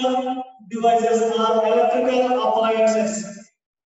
electrical devices or electrical appliances.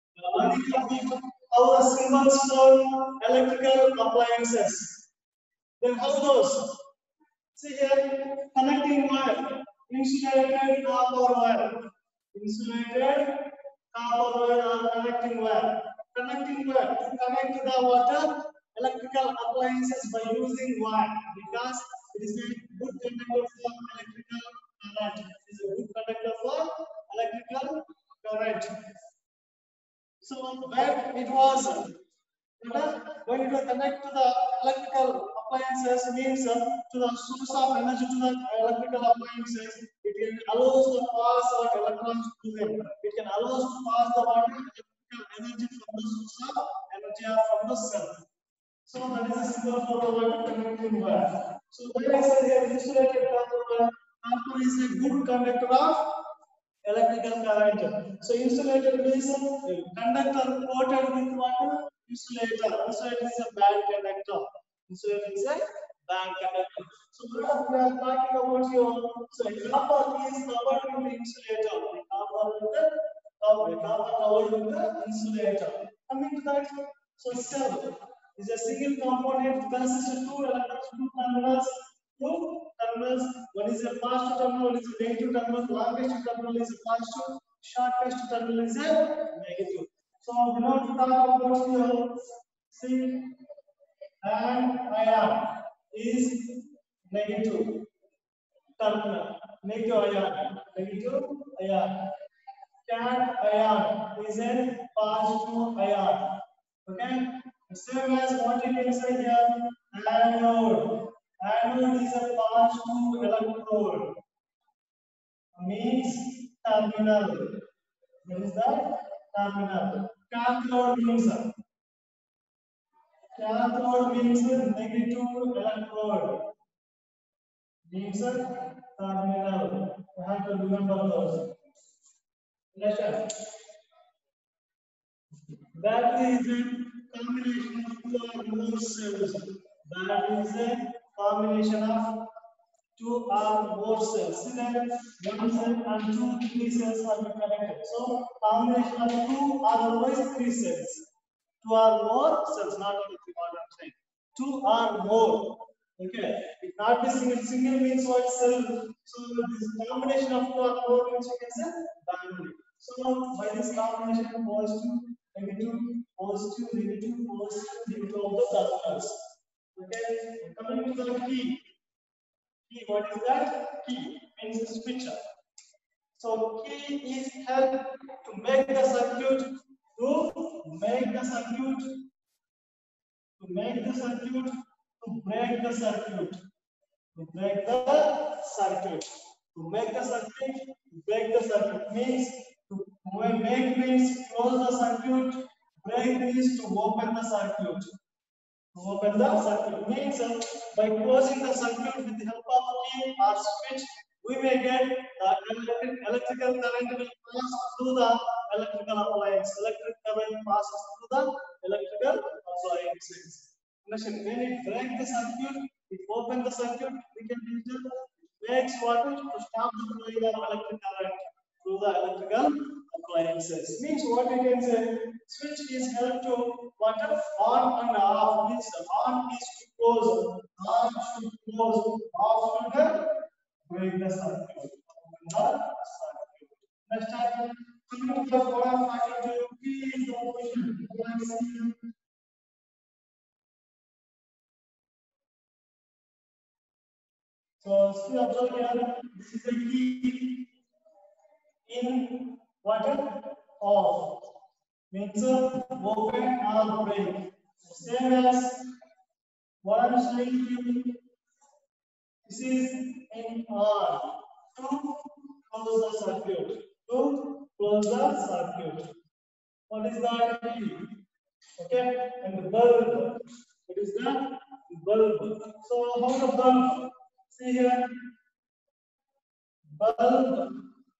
How the symbols for electrical appliances. Then how those? See here, connecting wire, insulated copper wire, insulated copper wire or connecting wire. Connecting wire to connect to the water electrical appliances by using wire because it is a good conductor for electrical current. It is a good conductor for electrical current. So when it was when it was connected to the electrical appliances means to the source of energy to the electrical appliances, it can allows the pass of electrons to them. It can allows to pass the water electrical energy from the source of energy or from the cell. So that is a symbol for the water connecting wire. So when I say here insulated copper, copper is a good conductor of electrical current. So insulated means conductor coated with water. Insulator. Insulator is a bad conductor. Insulator is a bad conductor. So what we are talking about here, so copper is covered with the insulator. Copper covered with the insulator. Coming to that, so cell is a single component consists of two terminals. Two terminals. One is a positive terminal, one is a negative terminal. Longest terminal is a positive. Shortest terminal is a negative. So we want to talk about here. See, and ion is negative terminal. Negative ion. Negative ion. Cat ion is a positive ion. Okay. Same as what you can say here. Anode. Anode is a positive electrode. Means terminal. What is that? Terminal. Cathode means negative electrode. Means terminal. You have to remember those. Next. Battery is a combination of two or more cells. Battery is a combination of two or more cells. See that one cell and two, three cells are connected. So combination of two or otherwise three cells. Two or more cells, not only three. What I'm saying. Two or more. Okay. It not be single. Single means what cell. So this combination of two or more means you can say battery. So by this combination positive, negative, positive, negative, negative of the terminals. Okay. Coming to the key. Key, what is that? Key means switcher. So key is help to make the circuit, to break the circuit, to break the circuit means to make means close the circuit, break means to open the circuit. To open the circuit means by closing the circuit with the help of key or switch, we may get the electrical current will pass through the electrical appliance. Electric current passes through the electrical appliances. When it breaks the circuit, it opens the circuit, we can use it makes water to stop the flowing of electric current through the electrical appliances. Means what we can say, switch is help to water on and off. Means on is to close, on should close, off should break the circuit. Next time, coming to the what I'm talking to you, key is the operation. So see, observe here, this is a key in water off. Means open or break. Same as what I'm saying to you. This is in on to close the circuit. To close the circuit. What is that key? Okay, and the bulb. What is that? Bulb. So how the bulb? See here. Bulb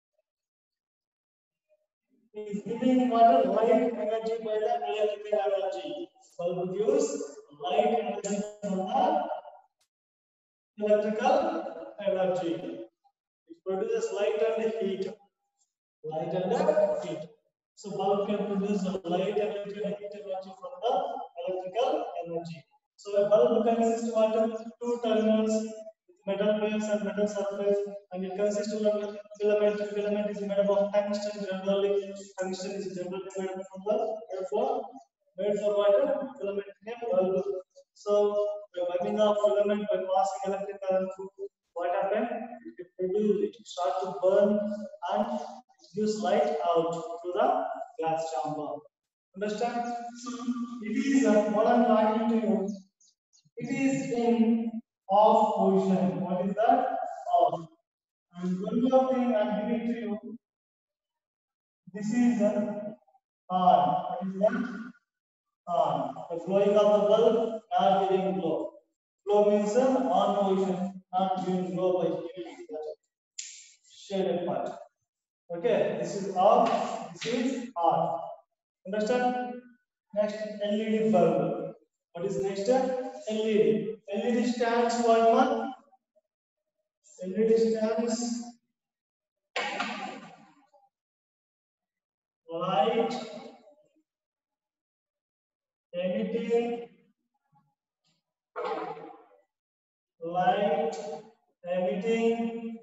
is giving water light energy by the electrical energy. Bulb gives light energy from the electrical energy. It produces light and heat. Light and heat. So bulb can produce light energy and heat energy from the electrical energy. So a bulb consists of two terminals with metal base and metal surface, and it consists of a filament. Filament is made up of tungsten generally. Tungsten is generally made up from the therefore made for what? Filament in a bulb. So by burning of filament by passing electric current through, what happens? It starts to burn and gives light out through the glass chamber. Understand? So it is what I'm talking to you. It is in off position. What is that? Off. And one more thing I'm giving to you. This is on. What is that? On. The flowing of the bulb, not giving glow. Glow means on position, not giving glow by giving that shaded part. Okay, this is off, this is on. Understand? Next, LED bulb. What is next? LED. LED stands for what? LED stands light emitting, light emitting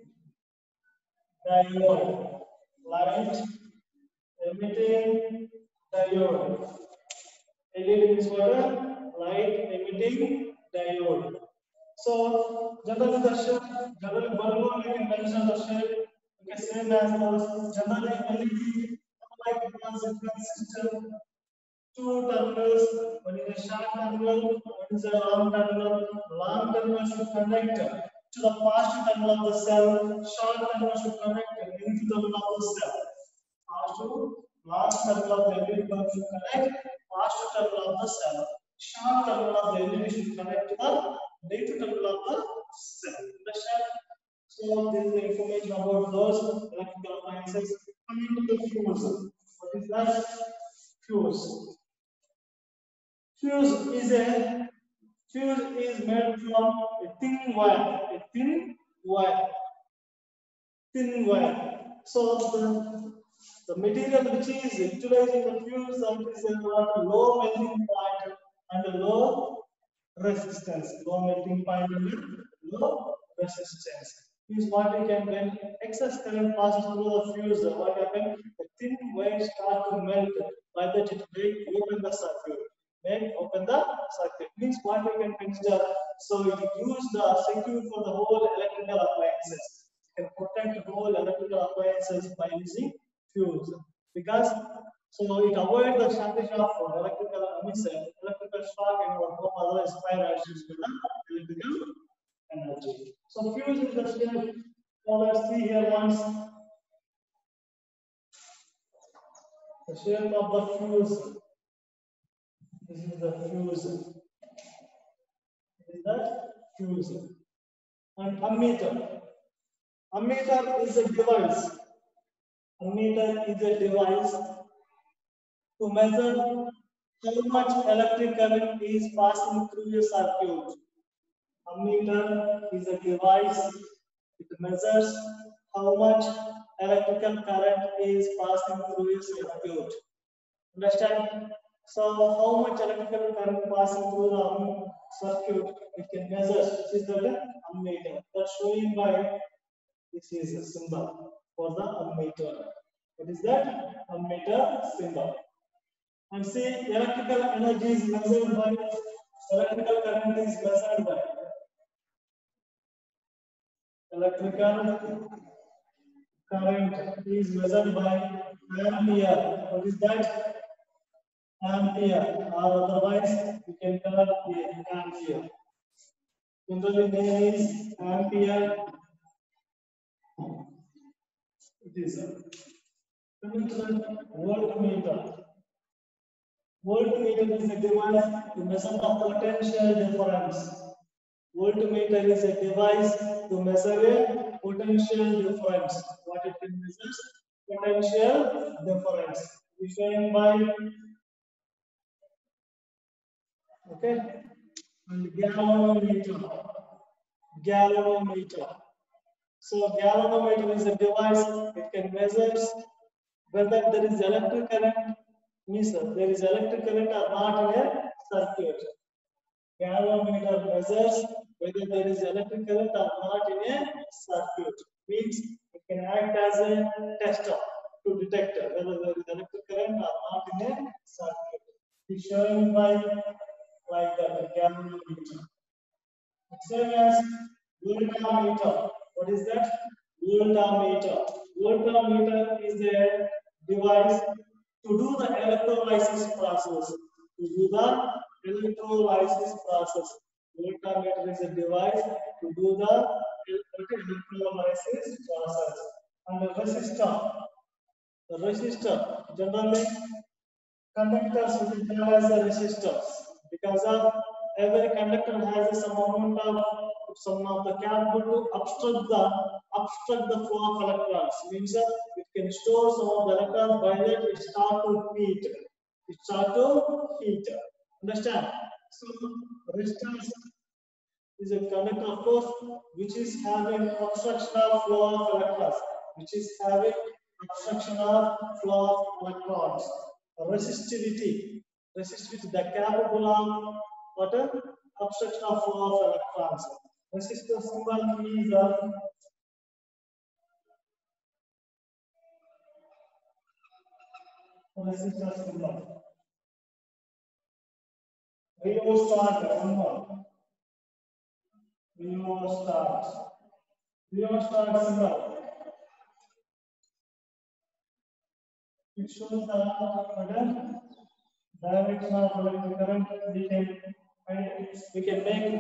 diode. Light emitting diode. LED means what? Light emitting diode. So generally the shape, generally bulb we can mention the shape. Okay, same as those. Generally LED like consists of two terminals. One is a short terminal, one is a long terminal. Long terminal should connect to the positive terminal of the cell. Short terminal should connect to the negative terminal of the cell. Positive long terminal of the LED bulb should connect positive terminal of the cell. Short terminal of the LED should connect to the negative terminal of the cell. Understand? So this is the information about those electrical appliances. Coming to the fuse. What is that? Fuse. Fuse is made from a thin wire. A thin wire. Thin wire. So the material which is utilizing the fuse is a low melting point and a low resistance. Low melting point and low resistance. Is what we can when excess current passes through the fuse. What happens? The thin wire start to melt. By that it will open the circuit. Then open the circuit. Means what we can consider. So it use the circuit for the whole electrical appliances. You can protect the whole electrical appliances by using fuse. Because so it avoids the shortage of electrical shock in our home, otherwise fire accidents with the electrical energy. So fuse is the shape. Now let's see here once the shape of the fuse. This is the fuse. This is the fuse. And ammeter. Ammeter is a device. Ammeter is a device to measure how much electric current is passing through a circuit. Ammeter is a device. It measures how much electrical current is passing through a circuit. Understand? So how much electrical current passing through the circuit it can measure. This is the ammeter. That's showing by this is a symbol for the ammeter. What is that? Ammeter symbol. And see, electrical energy is measured by electrical current is measured by electrical current is measured by ampere. What is that? Ampere, or otherwise we can call it ampere. Generally name is ampere. It is coming to the voltmeter. Voltmeter is a device to measure the potential difference. Voltmeter is a device to measure a potential difference. What it can measure? Potential difference. Defined by okay, and galvanometer. Galvanometer. So galvanometer is a device. It can measure whether there is electric current, means there is electric current or not in a circuit. Galvanometer measures whether there is electric current or not in a circuit. Means it can act as a tester to detect whether there is electric current or not in a circuit. It's showing by like the galvanometer. Same as voltmeter. What is that? Voltmeter. Voltmeter is a device to do the electrolysis process. To do the electrolysis process. Voltmeter is a device to do the electrolysis process. And the resistor. The resistor generally conductors will be called as the resistors because of every conductor has some amount of some of the capable to obstruct the flow of electrons. Means that it can store some of the electrons by that it start to heat. It start to heat. Understand? So resistance is a conductor of course which is having obstruction of flow of electrons, which is having obstruction of flow of electrons. Resistivity, the capable of what obstruction of flow of electrons. Resistor symbol is resistor symbol. Rheostat symbol. Rheostat symbol. It shows the direction of electric current. We can make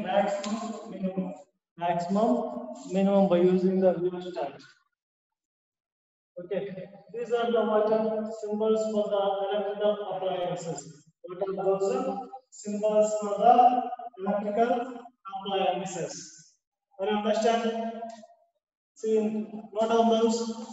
maximum, minimum by using the rheostat. Okay, these are the what symbols for the electrical appliances. What are those symbols for the electrical appliances? Are you understand? See, note on those.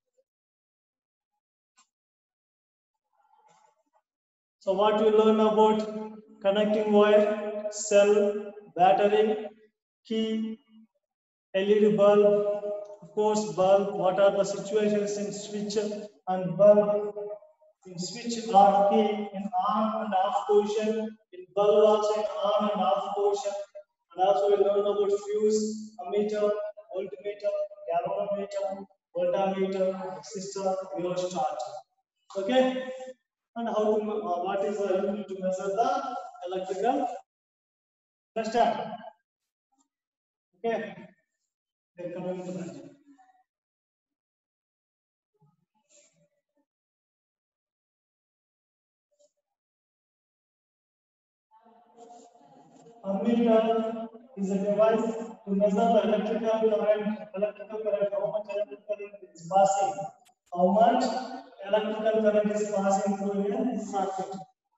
So what we learn about connecting wire, cell, battery, key, LED bulb, of course bulb, what are the situations in switch and bulb, in switch or key, in on and off position, in bulb also in on and off position, and also we learn about fuse, ammeter, voltmeter, galvanometer, voltmeter, resistor, rheostat. Okay? And how to what is the unit to measure the electrical? Understand? Okay. Then coming to that. Ammeter is a device to measure the electrical current. How much electrical current is passing? How much electrical current is passing through a circuit?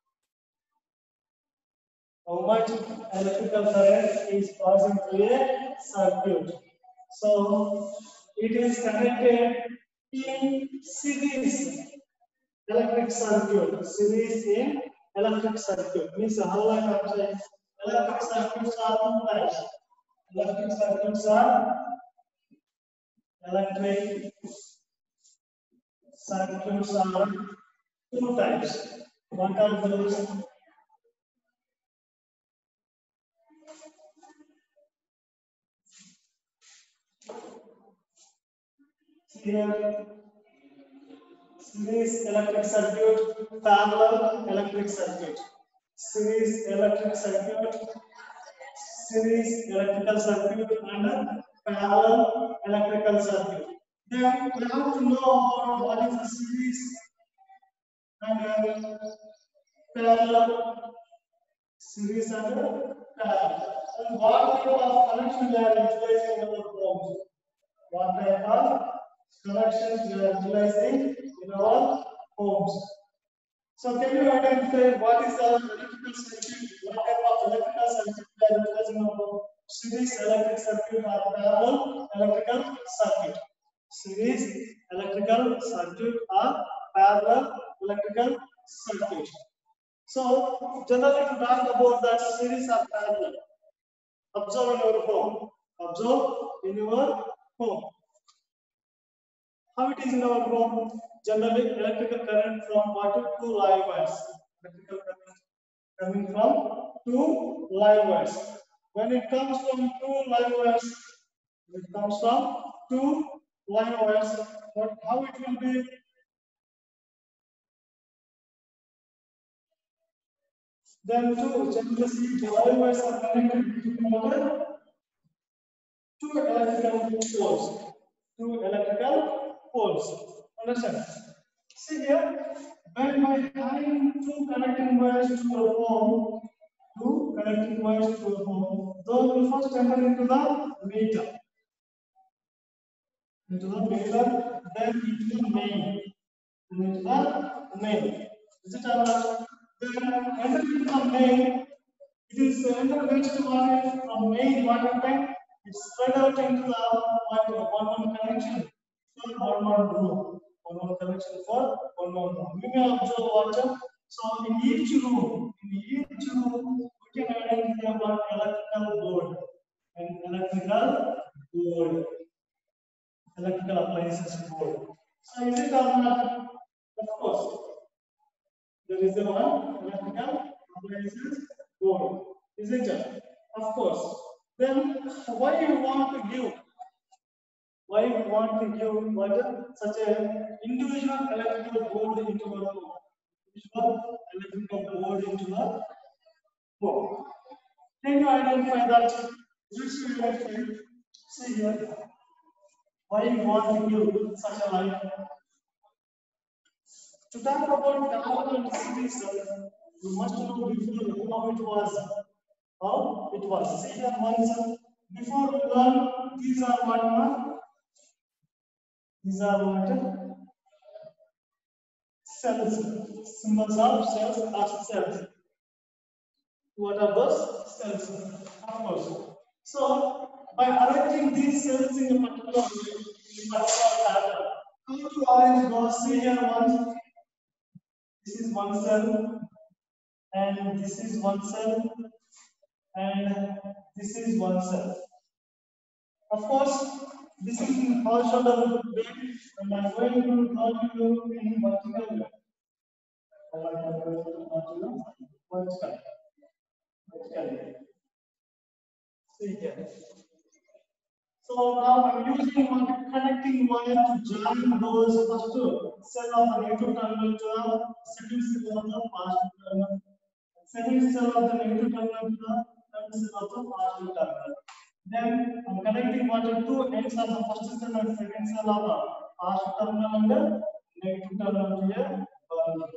How much electrical current is passing through a circuit? So it is connected in series electric circuit. Series in electric circuit means how I can say electric circuits are two types. Electric circuits are two types. What are those? Here, series electric circuit, parallel electric circuit. Series electric circuit, series electrical circuit, and parallel electrical circuit. Then we have to know about what is the series and parallel. Series and parallel. And what type of connection we are utilizing in our homes? What type of connections we are utilizing in our homes? So can you identify what is the electrical circuit? What type of electrical circuit we are utilizing in our home? Series electric circuit or parallel electrical circuit? Series electrical circuit or parallel electrical circuit. So generally to talk about that series or parallel, observe in your home. Observe in your home. How it is in our home? Generally, electrical current from water to live wires. Electrical current coming from two live wires. When it comes from two live wires, but how it will be? Then two generally the live wires are connected to water. Two electrical poles. Two electrical poles. Understand? See here, when by tying two connecting wires to a home, those will first enter into the meter. Then into the main. Is it all? Then enter into the main. It is entered from main water tank. It's spread out into the one connection for one room. One connection for one room. We may observe water. So in each room, we can identify one electrical board. Electrical appliances board. So is it or not? Of course. There is a one electrical appliances board. Isn't it? Of course. Then why you want to give such a individual electrical board into a home? Individual electrical board into a home. Can you identify that? See here. Why you want to give such a light? To talk about the cities, you must know before how it was. How it was. See here once before we learn, these are what? These are what? Cells. Symbols of cells are cells. What are those cells? Of course. So by arranging these cells in a particular pattern, how to arrange those? See here once. This is one cell, and this is one cell, and this is one cell. Of course, this is in horizontal way, and I'm going to draw you in vertical way. Vertical. See here. So now I'm using one connecting wire to join those first cell of the negative terminal to the second cell of the positive terminal. Second cell of the negative terminal to the third cell of the positive terminal. Then I'm connecting one to two ends of the first cell and second cell of the positive terminal and the negative terminal to a bulb.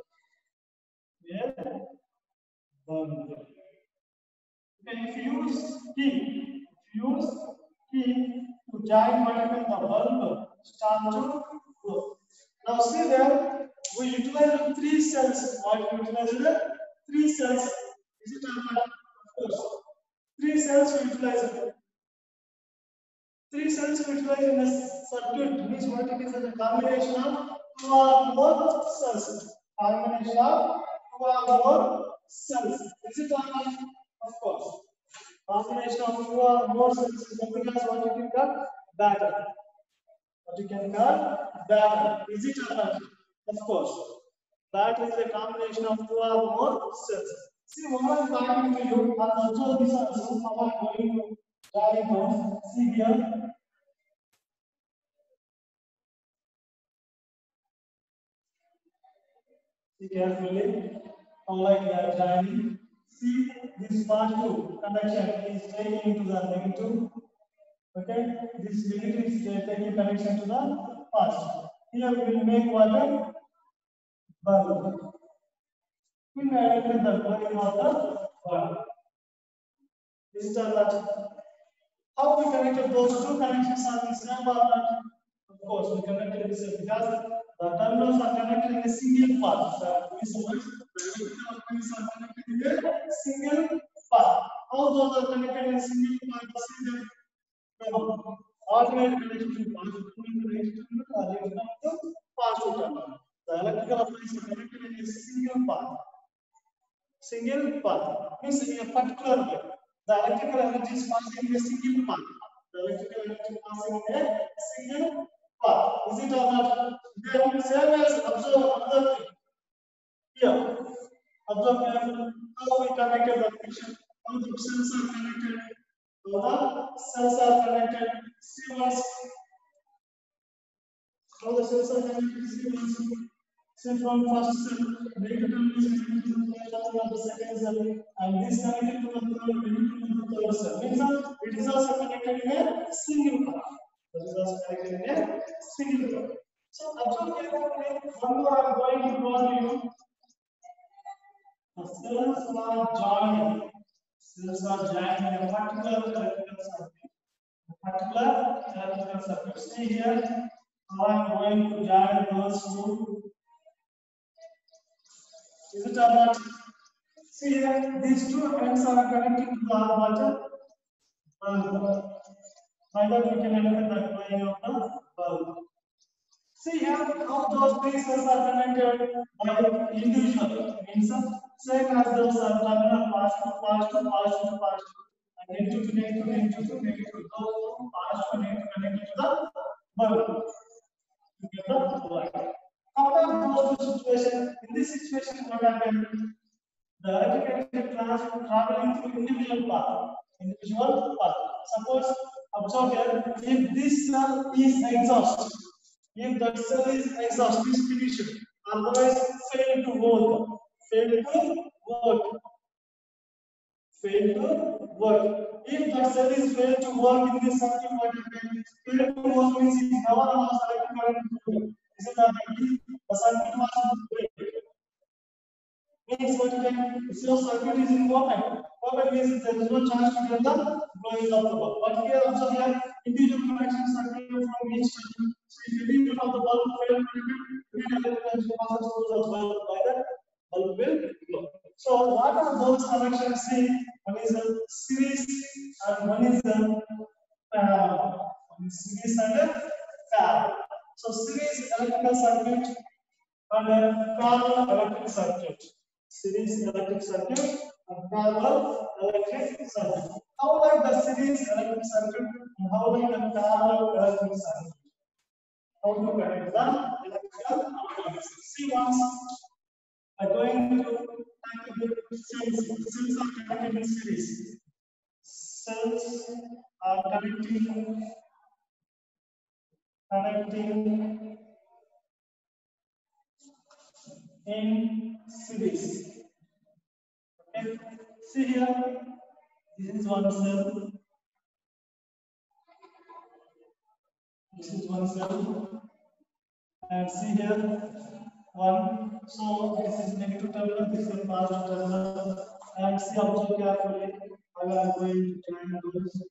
Okay, if you use key to join whatever the bulb start to grow. Now see there, we utilize three cells. What we utilize? Three cells. Is it or not? Of course. Three cells we utilize. Three cells we utilize in a circuit. Means what it is a combination of two or more cells. Combination of two or more cells. Is it or not? Of course. Combination of two or more cells is nothing as what you can call battery. What you can call battery. Is it or not? Of course. Battery is a combination of two or more cells. See, what I'm talking to you, and observe this also, how I'm going to draw it down. See here. See carefully, how like that drawing. See, this positive connection is taking into the negative. Okay, this negative is taking connection to the positive. Here we will make what? Bulb. We will identify the volume of the bulb. This is the how we connected those two connections are the same or not? Of course, we connected this because the terminals are connected in a single path. The terminals are connected in a single path. How those are connected in a single path? From alternate connection to positive terminal to positive terminal. The electrical appliance is connected in a single path. Single path means in a particular way. The electrical energy is passing in a single path. The electrical energy passing in a single path. Is it it or not? Then same as observe another thing. Here, observe carefully how we connected the picture, how the cells are connected, how the cells are connected. See once how the cells are connected. See once. Say from first cell, negative terminal is connected to the first cell of the second cell, and this connected to the third, negative to the third cell. Means it is also connected in a single path. That is also connected in a single path. So observe carefully. One more I am going to draw you. The cells are joined. Cells are joined in a particular electrical circuit. A particular electrical circuit. See here, how I am going to join those two. Is it or not? See here, these two ends are connected to the water bulb. By that we can identify the glowing of the bulb. See here, how those three cells are connected by individual. Means same as those are terminal positive, and negative to negative, negative to negative. Those two positive to negative connected to the bulb. To get the light. Compare those two situations. In this situation, what happened? The electric current traveling through individual path. Suppose observe here, if this cell is exhaust, if that cell is exhaust, is finished, otherwise fail to work. If that cell is failed to work in this circuit, what happens? Fail to work means it never allows electric current to flow. Is it not the circuit was break? Means what can so circuit is open. Open means there is no chance to get the blowing of the bulb. But here observe here individual connections are taken from each circuit. So if you leave of the bulb fail to electrical passes through the bulb, by that bulb will glow. So what are those connections? See, one is a series and one is a parallel. Series and a parallel. So series electrical circuit and a parallel electric circuit. Series electric circuit and parallel electric circuit. How like the series electric circuit and how like the parallel electric circuit? How to connect the electrical circuit? See once I'm going to tackle the cells. Cells are connected in series. Cells are connecting in series. Okay. See here, this is one cell. This is one cell. And see here, one. So this is negative terminal, this is positive terminal. And see, observe carefully how I am going to join those.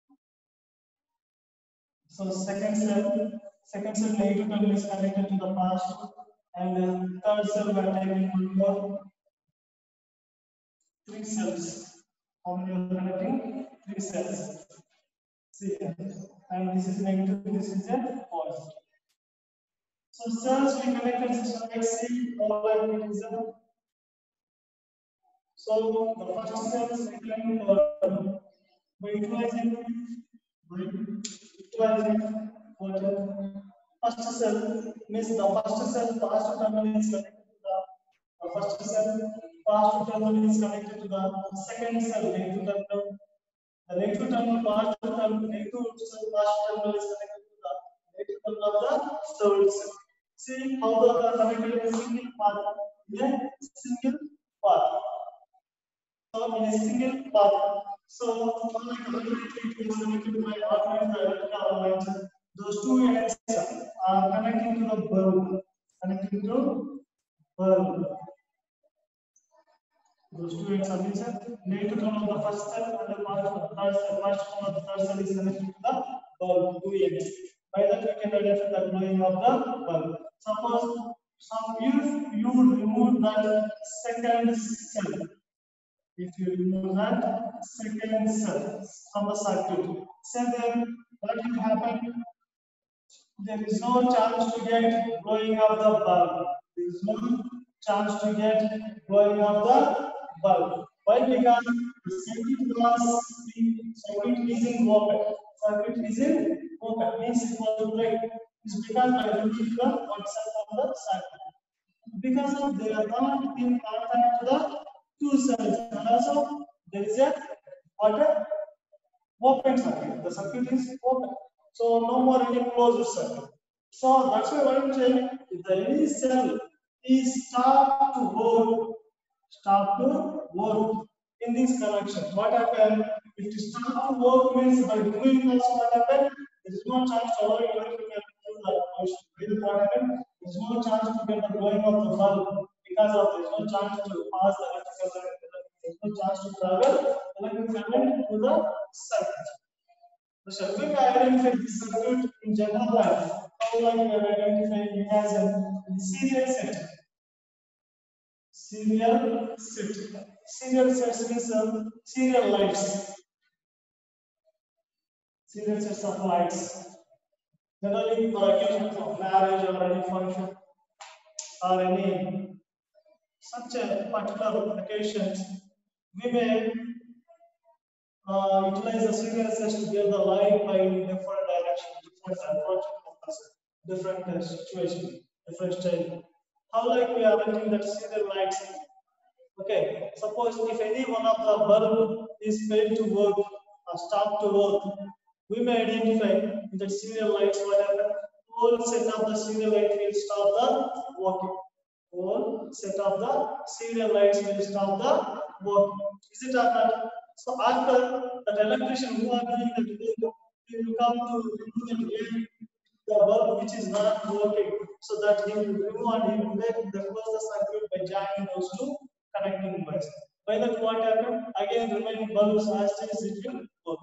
So second cell negative terminal is connected to the positive, and third cell we are taking one more. Three cells. How many are connecting? Three cells. See here. And this is negative, this is a positive. So cells we connected system X C all like it is a. So the first cell is declining by utilizing water. First cell means the first cell positive terminal is connected to the first cell positive terminal is connected to the second cell negative terminal. The negative terminal positive terminal negative cell positive terminal is connected to the negative terminal of the third cell. See how they are connected in a single path. So in a single path. So like it is connected by electrical lines. Those two ends are connecting to the bulb. Those two ends are negative terminal of the first cell and the positive of the third cell. First one of the third cell is connected to the bulb. Two ends. By that we can identify the glowing of the bulb. Suppose you would remove that second cell. If you remove that second cell from the circuit, so then what will happen? There is no chance to get glowing of the bulb. There is no chance to get glowing of the bulb. Why? Because the circuit is in open. Circuit is in open means it was break. is because by removing the one side of the circuit. Because of they are not in contact to the two sides, and also there is a water open circuit. The circuit is open, so no more any closed circuit. So that's why what I'm saying, if the any cell is stop to work in this connection. What happened? If it stop to work means by doing also what happened? There is no chance to allow electrical through the motion. Means what happened? There is no chance to get the going of the bulb because of there is no chance to pass the electrical current. There is no chance to travel electrical current to the circuit. So we identify this circuit in general life. How like we are identifying it as a serial set. Serial set. Serial sets means serial lights. Serial sets of lights. Generally for occasions of marriage or any function or any such a particular occasions, we may utilize the serial sets to give the light by different direction, different situation, different style. How like we are arranging that serial lights? Okay, suppose if any one of the bulb is failed to work or stop to work, we may identify in the serial lights whatever whole set of the serial light will stop the working. Whole set of the serial lights will stop the working. Is it or not? So after that electrician who are doing that work, he will come to remove the bulb which is not working, so that he will remove and he will make the close the circuit by joining those two connecting wires. By that what happened? Again remaining bulbs as it will work.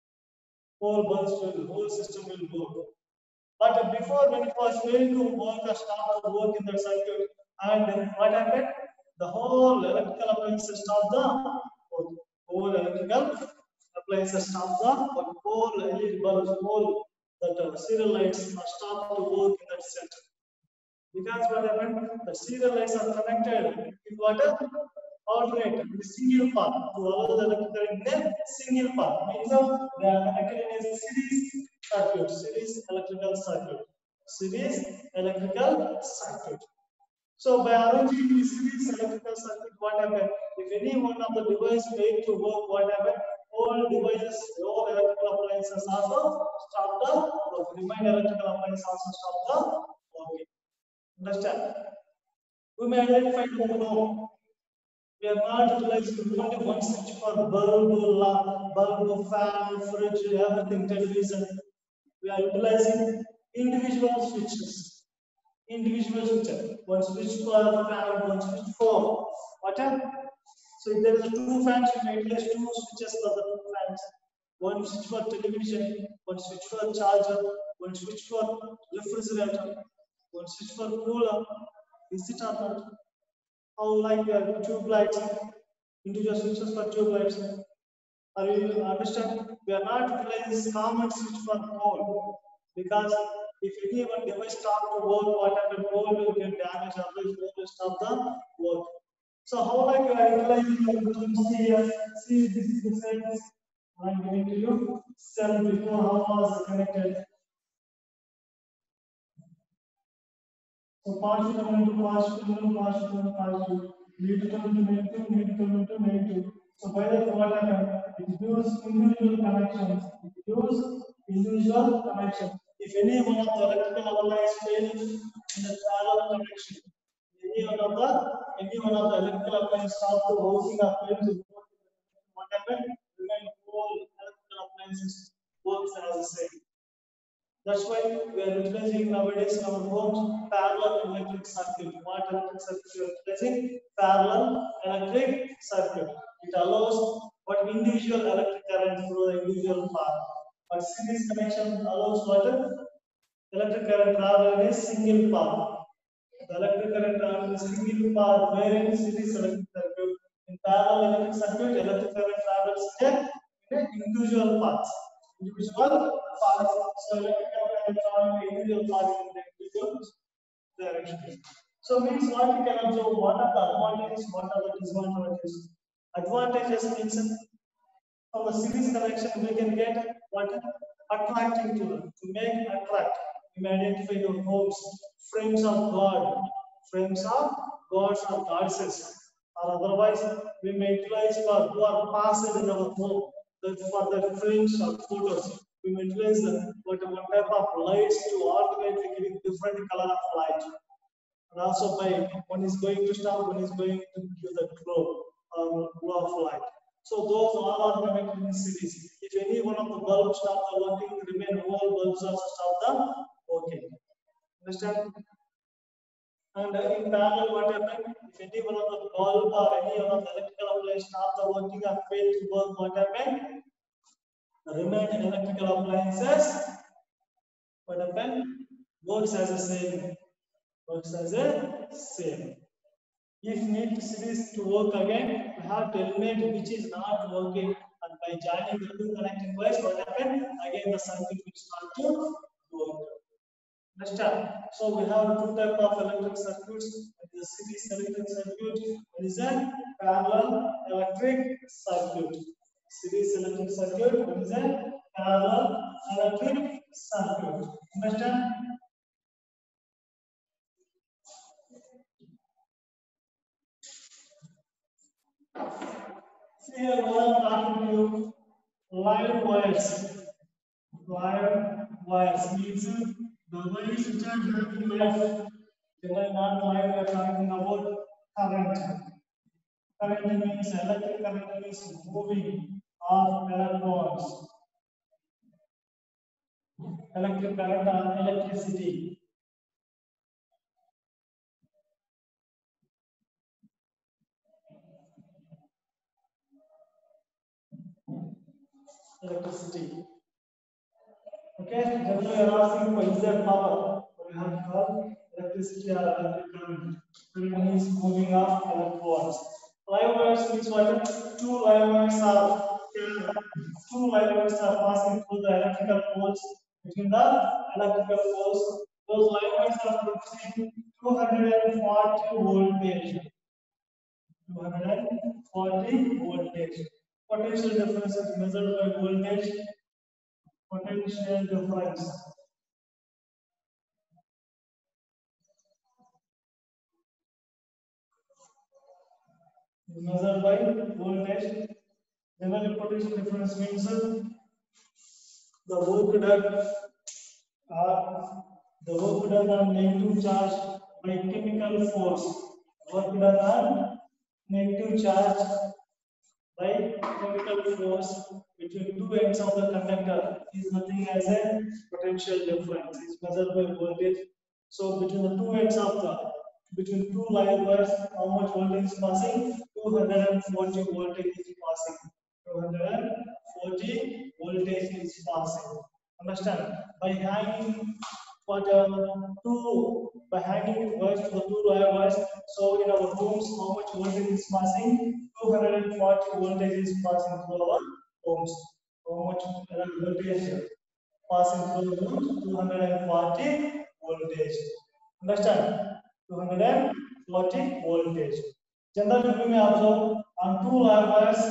Whole system will work. But before when it was going to work or start to work in the circuit, and what happened? The whole electrical appliances stop the work. Whole electrical appliances stop the work. Whole LED bulbs, whole that serial lights are stopped to work in that set. Because what happened? The serial lights are connected in what? Alternate in a single path to allow the electrical in a single path. Means they are connected in a series circuit, series electrical circuit, series electrical circuit. So by arranging the series electrical circuit, what happened? If any one of the devices fail to work, what happened? All devices, all electrical appliances also stop the work. Remind electrical appliances also stop the working. Understand? We may identify no. We are not utilizing only one switch for bulb, fan, fridge, everything, television. We are utilizing individual switches. Individual switches. One switch for fan, one switch for water. So if there is two fans, we may utilize two switches for the two fans. One switch for television, one switch for charger, one switch for refrigerator, one switch for cooler. Is it or not? How like tube lights, individual switches for tube lights. Are you understand? We are not utilizing this common switch for pole because if any one device stop to work, what happened? Pole will get damaged, otherwise pole will stop the work. So how like you are utilizing here? See, this is the same. I'm going to you cell before how was connected. So positive into positive, neutral into negative. So by that what happened? It gives individual connections. If any one of the electrical appliances fails in the parallel connection, any one of the electrical appliances stop the working or fail to work, what happened? Remain whole electrical appliances works as the same. That's why we are utilizing nowadays in our homes parallel electric circuit. What electric circuit we are utilizing? Parallel electric circuit. It allows what individual electric current through the individual path. But series connection allows what? Electric current travel in a single path. The electric current travel in a single path where in series electric circuit. In parallel electric circuit, electric current travels in an individual path. Individual path. So electric current travel in individual path in the individual direction. So means what we can observe, what are the advantages, what are the disadvantages. Advantages means from a series connection we can get what? Attracting to make attract. You may identify your homes, frames of God, frames of gods or goddesses, or otherwise we may utilize for who are passed in our home for the frames or photos. We may utilize one type of lights to alternately giving different color of light. And also by one is going to stop, one is going to give the glow of light. So those all are connected in series. If any one of the bulbs stop the working, remain whole bulbs also stop the working. Understand? And in parallel, what happened? If any one of the bulb or any one of the electrical appliances stop the working or fail to work, what happened? Remain electrical appliances. What happened? Works as a same. Works as a same. If need series to work again, we have to eliminate which is not working, and by joining the two connecting wires, what happened? Again, the circuit will start to work. Understand? So we have two types of electric circuits. One is a series electric circuit. One is a parallel electric circuit. Series electric circuit. One is a parallel electric circuit. Understand? Here we are talking to you live wires. Live wires means the wires which are having life. They are not live, we are talking about current. Current means electric current means moving of electrons. Electric current or electricity. Electricity. Okay, generally we are asking for exact power. We have to call electricity or electric current. Current means moving of electrons. Live wires means what? Two live wires are passing through the electrical poles between the electrical poles. Those live wires are producing 240 voltage. 240 voltage. Potential difference is measured by voltage. Potential difference. Measured by voltage. Generally, potential difference means the work done on negative charge by chemical force. Work done on negative charge by chemical force between two ends of the conductor is nothing as a potential difference. Is measured by voltage. So between the two ends of between two live wires, how much voltage is passing? 240 voltage is passing. 240 voltage is passing. Understand? By hanging by hanging wires to the two live wires, so in our homes, how much voltage is passing? 240 voltage is passing through our homes. How much voltage passing through the homes? 240 voltage. Understand? 240 voltage. Generally, we may observe on two live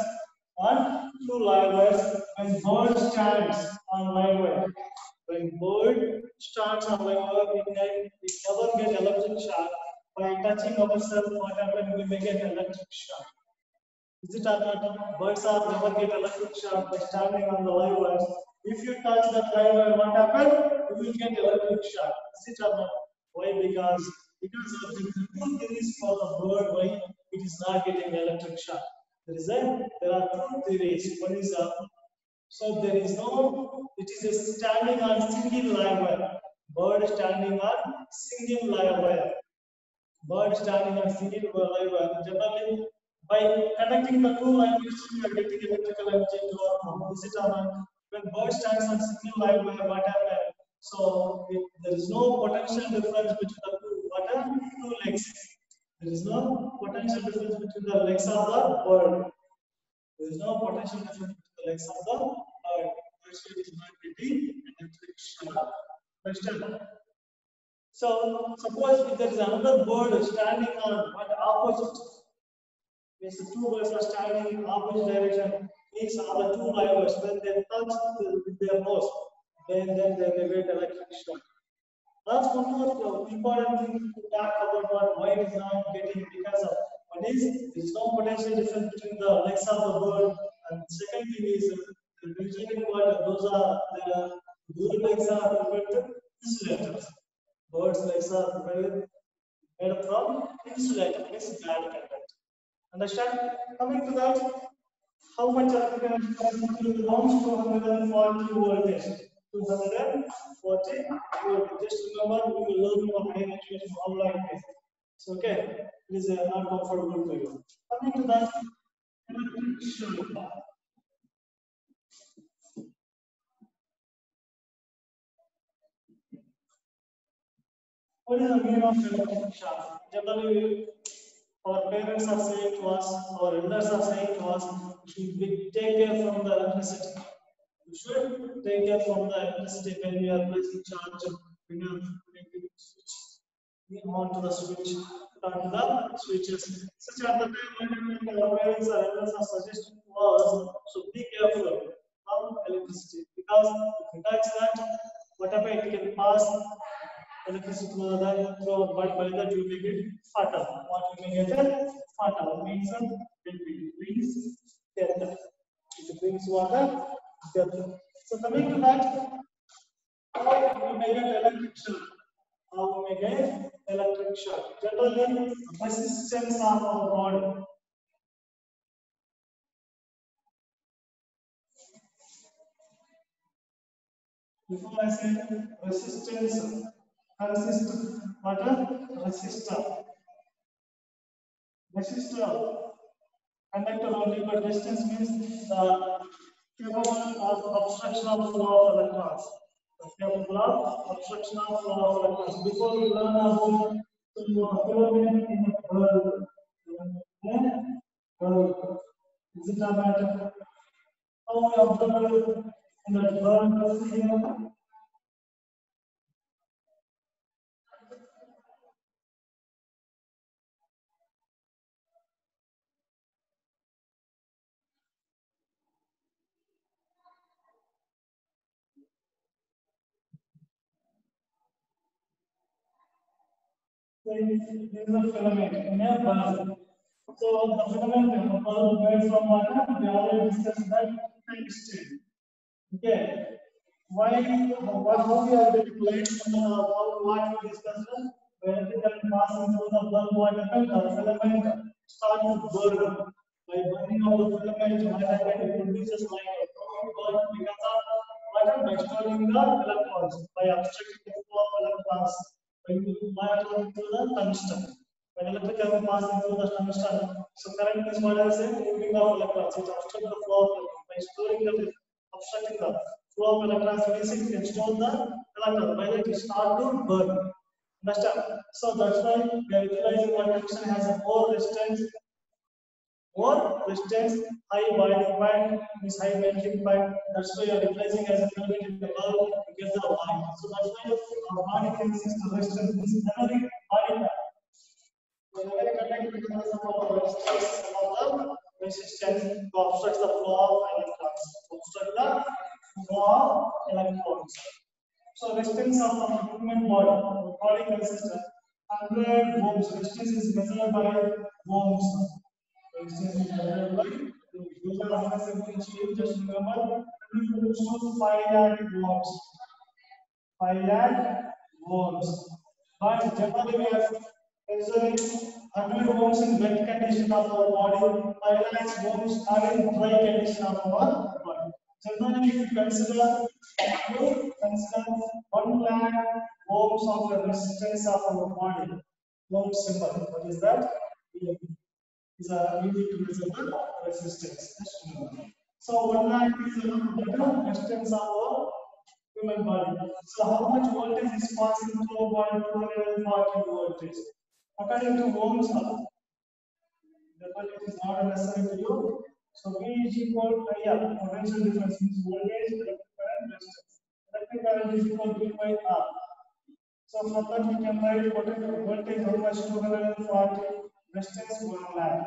wires when bird stands on live wire. When bird stands on live wire, it never get electric shock. By touching ourselves, what happens? We may get electric shock. Is it or not? Birds are never get electric shock by standing on the live wires. If you touch that live wire, what happens? You will get electric shock. Is it or not? Why? Because of the two theories for the bird why it is not getting electric shock. There are two theories. One is so there is no, it is a standing on single live wire. Bird standing on single live wire. Bird standing on single live wire. Generally, by connecting the two live wires, you are getting electrical energy to our home. Is it or not? When bird stands on single live wire, what happens? So there is no potential difference between the two legs. There is no potential difference between the legs of the bird. There is no potential difference between the legs of the bird. That's why it is not getting electric shock. Understand? So suppose if there is another bird standing on what opposite, means the two birds are standing in opposite direction, means are the two live birds when they touch with their nose, then they may get electric shock. That's one more important thing to talk about why it is not getting because of one is there is no potential difference between the legs of the bird, and second thing is the vegetarian bird, those are the bird legs are prepared with insulators. Birds legs are prepared made from insulator, means bad content. Understand? Coming to that, how much electrical belongs to 140 voltage? 240 voltage. Just remember, we will learn more high education how like this. So, okay, it is not comfortable to you. Coming to that, electric shock. What is the meaning of electric shock? Generally, our parents are saying to us, our elders are saying to us, we take care from the electricity. We should take care from the electricity when we are placing charge, when we are putting switch. We on to the switch, put on to the switches. Such at the time when our parents or elders are suggesting to us, so be careful from electricity because if you touch that, whatever it can pass electricity through through by that you make it fatal. What you may get a fatal means it brings death. It brings water death. So coming to that, how we may get electric shock? How we may get electric shock? Generally, resistance of our body. Before I say resistance, consist what a resistor. Resistor conductor only, but resistance means the capable of obstruction of flow of electrons. Capable of obstruction of flow of electrons. Before we learn about the filament in the bulb, is it a matter? How we observe in the bulb here? This is a filament in a bulb. So the filament in the bulb made from water, we already discussed that tungsten. Okay. Why, how we are getting light from the what we discussed? When it is passing through the bulb, what happens? The filament start to burn. By burning of the filament, what happens? It produces light. Because of what? By storing the electrons, by obstructing the flow of electrons, by moving through the tungsten. When electric current passing through the tungsten, so current is what I say, moving of electrons. It obstructs the flow of electrons. By storing the obstructing the flow of electrons, it can store the electron. By that, it start to burn. Understand? So that's why we are utilizing what tungsten has a more resistance, high boiling point, is high melting point. That's why you are utilizing as a filament in the bulb to get the light. So that's why our body can resist the resistance. This is another body part. Whenever you connect with the resistance to obstruct the flow of electrons. Obstruct the flow of electrons. So resistance of the human body consists of 100 ohms. Resistance is measured by ohms. Resistance is measured by use of assembly. Just remember 100 ohms to 5 lakh ohms. 5 lakh ohms. But generally we are measuring 100 ohms in wet condition of our body. 5 lakh ohms are in dry condition of our body. Generally, if you consider 1 lakh ohms of the resistance of our body, ohm symbol. What is that? Is a unit to measure the resistance. So 1 lakh is the resistance of our human body. So how much voltage is passing through our body? 240 voltage. According to Ohm's law, therefore it is not necessary to you. So V is equal to potential difference means voltage, electric current, resistance. Electric current is equal to V by R. So from that we can write potential voltage how much 240, resistance 1 lakh.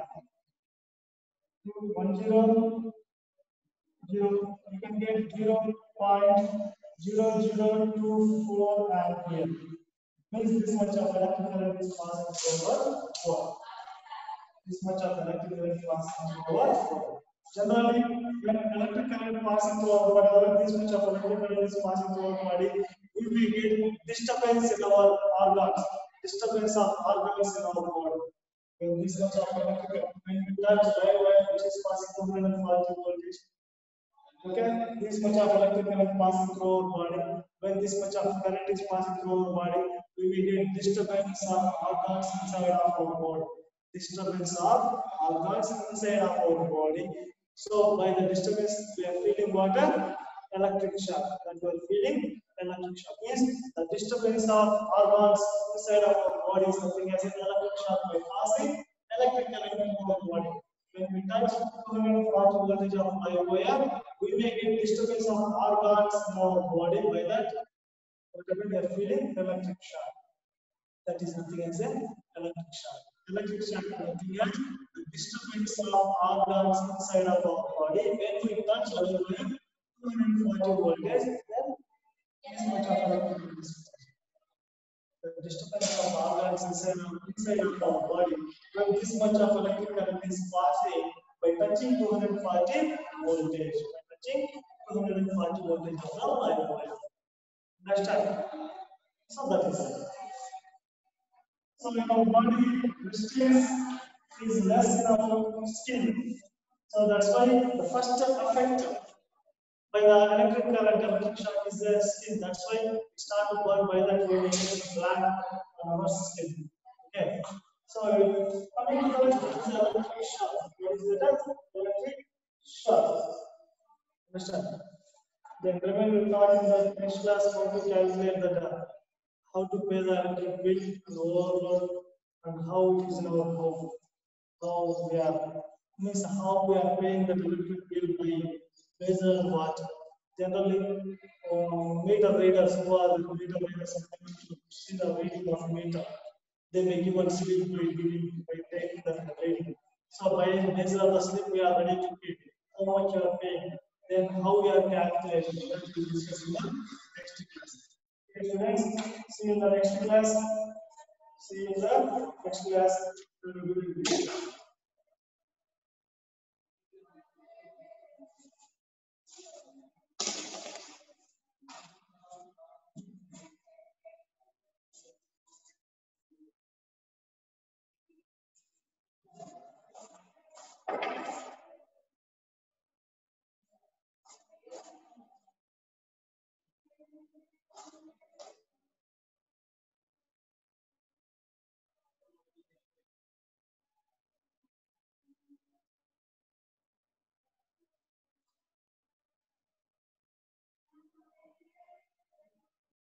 100, you can get 0.0024 ampere. means this much of electric current is passing over wire. This much of electric current passing over wire. Generally, when electric current passing through our body, this much of electric current is passing through our body, we will get disturbance in our organs, disturbance of organs in our body. When this much of electric current, when we touch live wire which is passing through 140 voltage, okay, this much of electric current passing through our body. When this much of current is passing through our body, we will get disturbance of organs inside of our body. Disturbance of organs inside of our body. So by the disturbance, we are feeling what? Electric shock. That we are feeling electric shock. Yes, the disturbance of organs inside of our body is something as an electric shock by passing electric current in our body. When we touch 240 voltage of live wire, we may get disturbance of organs in our body. By that, whatever we are feeling electric shock. That is nothing as an electric shock. Electric shock is nothing as the disturbance of organs inside of our body. When we touch live wire, 240 voltage, then this much of electric disturbance. The disturbance of organs inside of our body. When this much of electric current is passing by touching 240 voltage, by touching 240 voltage of the live wire. Understand? So that is it. So in our body, resistance is less in our skin. So that's why the first effect by the electric current, electric shock is the skin. That's why it starts to burn by that way, black on our skin. Okay. So coming to the electric shock. What is the electric shock? Understand? Then remember we taught in the next class how to calculate the how to pay the electric bill and overload and how it is in our home. How we are means how we are paying the electric bill by based on what. Generally, meter readers who are the meter readers to see the reading of meter. They may give one slip by taking the reading. So by based on the slip we are ready to pay. How much you are paying, then how we are calculating. That we will discuss in the next class. Okay, students, see you in the next class. See you in the next class.